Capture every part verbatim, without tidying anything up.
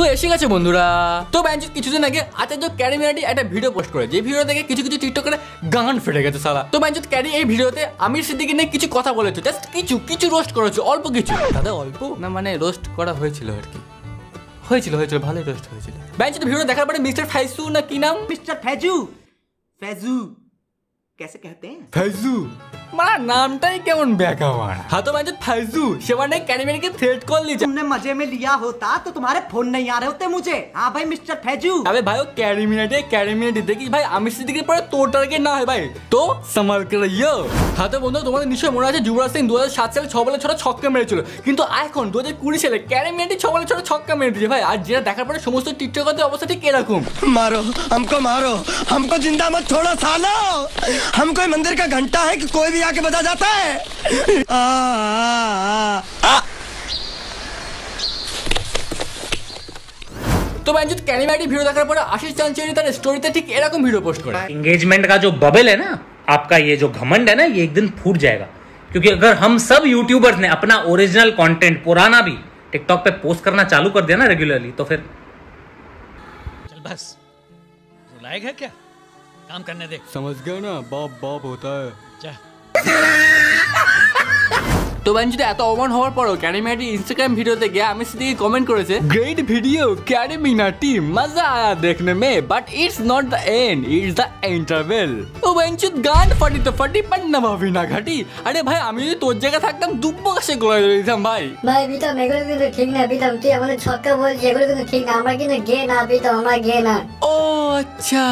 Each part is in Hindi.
তো এসে গেছে বন্ধুরা। তো ব্যাঞ্চ কিছুদিন আগে আচার্য ক্যারি মিনাটি একটা ভিডিও পোস্ট করে, যে ভিডিও থেকে কিছু কিছু টিকটকারে গান ফেটে গেছে সালা। তো ব্যাঞ্চ ক্যারি এই ভিডিওতে আমির সিদ্দিকী নিয়ে কিছু কথা বলেছে, জাস্ট কিছু কিছু রোস্ট করেছে, অল্প কিছু। দাদা অল্প না, মানে রোস্ট করা হয়েছিল আর কি, হয়েছিল হয়েছিল ভালোই রোস্ট হয়েছিল। ব্যাঞ্চ ভিডিও দেখার পরে মিস্টার ফাইজু না কি নাম, मिस्टर फैजू फैजू कैसे कहते हैं ফাইজু, মানে নামটাই কেমন ব্যাকা মারা। হ্যাঁ তো ব্যাঞ্চ ফাইজু সে মানে ক্যারি মিনাটিকে থ্রেট কল দিয়েছে। तुमने मजे में लिया होता तो तुम्हारे फोन नहीं आ रहे होते मुझे। हाँ भाई मिस्टर फैजू। अबे भाई वो ক্যারি মিনাটি ক্যারি মিনাটি দেখি ভাই আমির সিদ্দিকীর পরে তোর টার্গেট না হয় ভাই, তো সামাল করে ইয়ো। হ্যাঁ তো বন্ধু তোমাদের নিশ্চয়ই মনে আছে যুবরাজ সিং দু হাজার সাত সালে ছ বলে ছটা ছক্কা মেরেছিল, কিন্তু এখন দু হাজার কুড়ি সালে ক্যারি মিনাটি ছ বলে ছটা ছক্কা মেরে দিয়েছে ভাই। আর যেটা দেখার পরে সমস্ত টিকটকারদের অবস্থা ঠিক এরকম, मारो हमको मारो हमको जिंदा मत छोड़ो सालो, हम कोई मंदिर का घंटा है कि कोई भी आके बजा जाता है। आ, आ, आ। तो बैंचो ক্যারি মিনাটি ভিডিও দেখার পরে আশিস চাঞ্চেরি তার স্টোরিতে ঠিক এরকম ভিডিও পোস্ট করে। एंगेजमेंट का जो बबल है ना, आपका ये जो घमंड है ना, ये एक दिन फूट जाएगा। क्योंकि अगर हम सब यूट्यूबर्स ने अपना ओरिजिनल कंटेंट पुराना भी टिकटॉक पे पोस्ट करना चालू कर दिया ना रेगुलरली, तो फिर चल बस लायक है क्या, काम करने दे। समझ गए ना, बाप बाप होता है। जा। তো ব্যাঞ্চোতে এত অপমান হওয়ার পরও ক্যারি মিনাটি ইনস্টাগ্রাম ভিডিওতে গিয়ে আমির সিদ্দিকী কমেন্ট করেছে, গ্রেট ভিডিও ক্যারি মিনাটি, মজা আয়া দেখনে মে, but it's not the end, it's the interval. ও ব্যাঞ্চোত গান ফাটি তো ফাটি পান্না ভাবি না ঘাটি। আরে ভাই আমি যদি তোর জায়গায় থাকতাম দুব্বো কাছে গলায় ধরে দিতাম ভাই। ভাই বিতম এগুলো কিন্তু ঠিক না, বিতম তুই আমাদের ছক্কা বলছিস, এগুলো কিন্তু ঠিক না, আমরা কিন্তু গে না বিতম, আমরা গে না। ও আচ্ছা,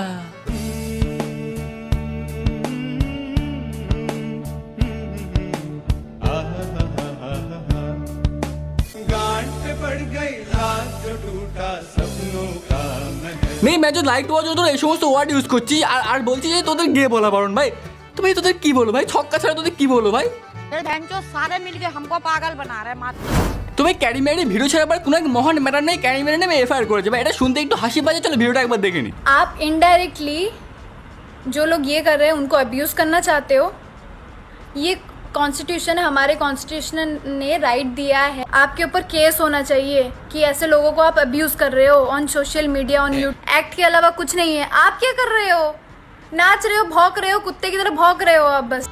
মেয়ে ম্যাচে লাইক ওয়াচ তোরা এই সমস্ত ওয়ার্ড ইউজ করছিস আর আর বলছিস যে তোদের গে বলা বারণ। ভাই তো ভাই তোদের কি বলো ভাই, ছক্কা ছাড়া তোদের কি বলো ভাই? सारे मिलके हमको पागल बना रहे हैं। তো ভাই ক্যারি মিনাটি ভিডিও ছাড়ার পর কোনো এক মহান ম্যাটার নেই, ক্যারি মিনাটি নামে এফআইআর করেছে ভাই। এটা শুনতে একটু হাসি পাচ্ছে, চলো ভিডিওটা একবার দেখে নি। आप इनडायरेक्टली जो लोग ये कर रहे हैं उनको अब्यूज़ करना चाहते हो, ये कॉन्स्टिट्यूशन है, हमारे कॉन्स्टिट्यूशन ने राइट दिया है, आपके ऊपर केस होना चाहिए कि ऐसे लोगों को आप अब्यूज़ कर रहे हो on social media, on YouTube. Act के अलावा कुछ नहीं है। आप क्या कर रहे हो, नाच रहे हो, भौंक रहे हो, कुत्ते की तरह भौंक रहे हो आप बस।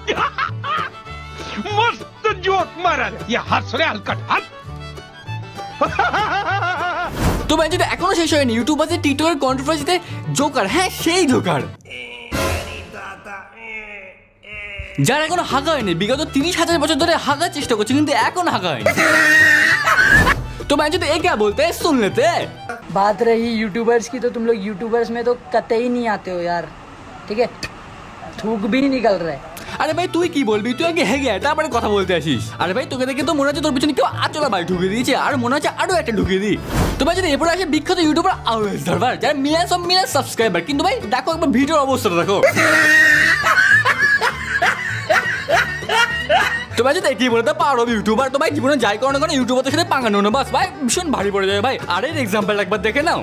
मस्त जोक मारा ये हंस रे हलकट हंस। তো ব্যাঞ্চোতে এখনো শেষ হয়নি, ইউটিউব আছে টিকটকের কন্ট্রোভার্সিতে জোকার, হ্যাঁ সেই জোকার, যার এখনো হাগা হয়নি, বিগত তিরিশ হাজার বছর ধরে হাগার চেষ্টা করছে কিন্তু এখনো হাগা হয়নি। तो मैं जो ये क्या बोलते हैं सुन लेते हैं। बात रही यूट्यूबर्स की, तो तुम लोग यूट्यूबर्स में तो कतई नहीं आते हो यार, ठीक है, थूक भी नहीं निकल रहा है। আরে ভাই তুই কি বলবি, তুই আগে হেগে তারপরে কথা বলতে আসিস। আরে ভাই তোকে দেখে তো মনে হচ্ছে তোর পিছনে কেউ আচলা বাই ঢুকিয়ে দিয়েছে, আর মনে হচ্ছে আরো একটা ঢুকিয়ে দিই। তো ভাই যদি এরপরে আসে বিখ্যাত ইউটিউবার আওয়াজ ধরবার, যার মিলিয়ন সব মিলিয়ন সাবস্ক্রাইবার, কিন্তু ভাই দেখো একবার ভিডিওর অবস্থাটা দেখো। তো ভাই যদি কি বলতে পারো ইউটিউবার, তো ভাই জীবনে যাই করো না কোনো ইউটিউবারদের সাথে পাঙ্গা নো না, বাস ভাই ভীষণ ভারী পড়ে যাবে ভাই। আর এর एग्जांपल একবার দেখে নাও।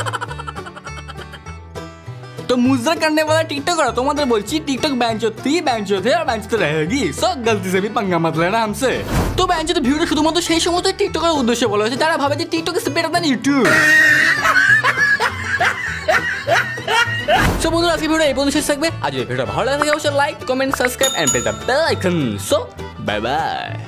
तो मुजरा करने वाला टिकटॉक करो, तुम्हारे बोलची टिकटॉक बैंचो थी, बैंचो थे और बैंचो तो रहेगी, सो गलती से भी पंगा मत लेना हमसे। तो बैंचो तो ভিডিও শুধুমাত্র সেই সমস্ত টিকটকের উদ্দেশ্যে বলা হয়েছে যারা ভাবে যে TikTok is better than YouTube. So বন্ধুরা আজকে ভিডিও এই পর্যন্ত শেষ থাকবে। আজ এই ভিডিও ভালো লাগে অবশ্যই like comment subscribe and press the bell icon. So bye by.